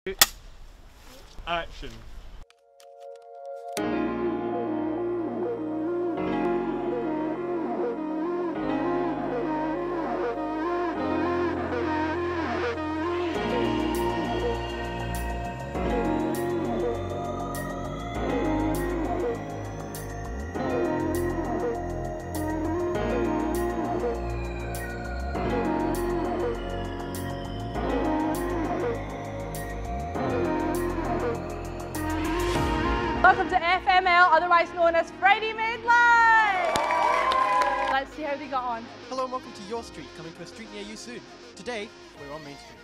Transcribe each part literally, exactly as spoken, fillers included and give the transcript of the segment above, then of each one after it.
Action. Welcome to F M L, otherwise known as Friday Made Live! Let's see how they got on. Hello and welcome to Your Street, coming to a street near you soon. Today, we're on Main Street.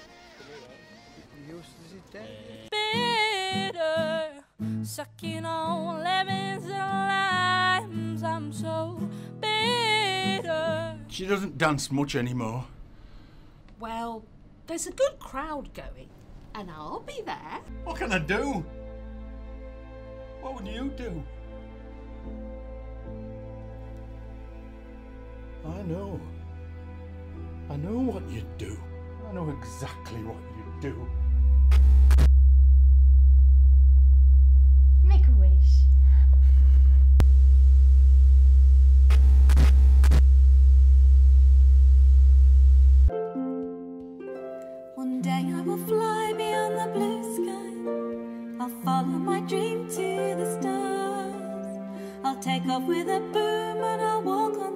Bitter, sucking on lemons and limes, I'm so bitter. She doesn't dance much anymore. Well, there's a good crowd going, and I'll be there. What can I do? What would you do? I know. I know what you'd do. I know exactly what you'd do. Make a wish. One day I will fly beyond the blue sky. I'll follow my dream to the stars. I'll take off with a boom and I'll walk on